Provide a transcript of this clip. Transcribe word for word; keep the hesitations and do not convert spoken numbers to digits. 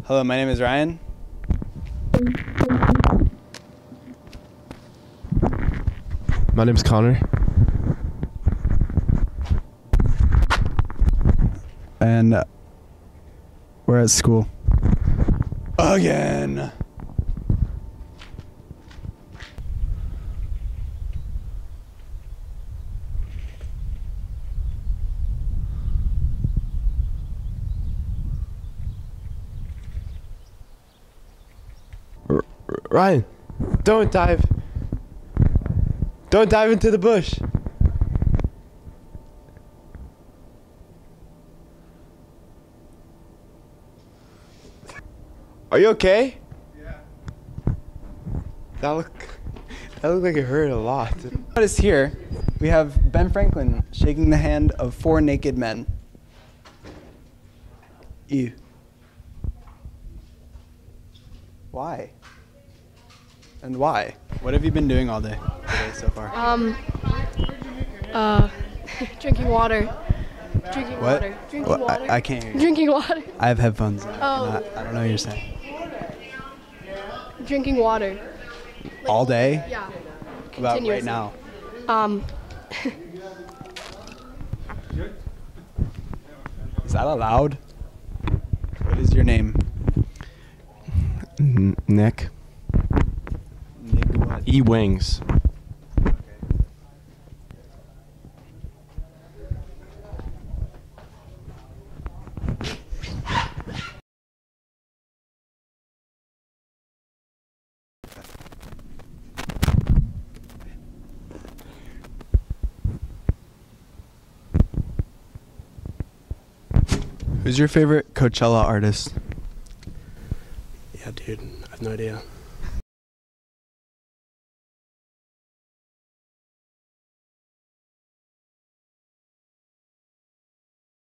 Hello, my name is Ryan. My name's Conor. And uh, we're at school. Again. R- Ryan, don't dive. Don't dive into the bush. Are you okay? Yeah. That look, that looked like it hurt a lot. Notice here, we have Ben Franklin shaking the hand of four naked men. Ew. Why? And why? What have you been doing all day today so far? Um, uh, drinking water. Drinking What? water. Drinking What? water. I, I can't hear you. Drinking water. I have headphones. I, Oh. cannot- I don't know what you're saying. Drinking water. All day? Yeah. About right Continuously. now? Um, Is that allowed? What is your name? N- Nick. Nick what? E Wings. Who's your favorite Coachella artist? Yeah, dude. I have no idea.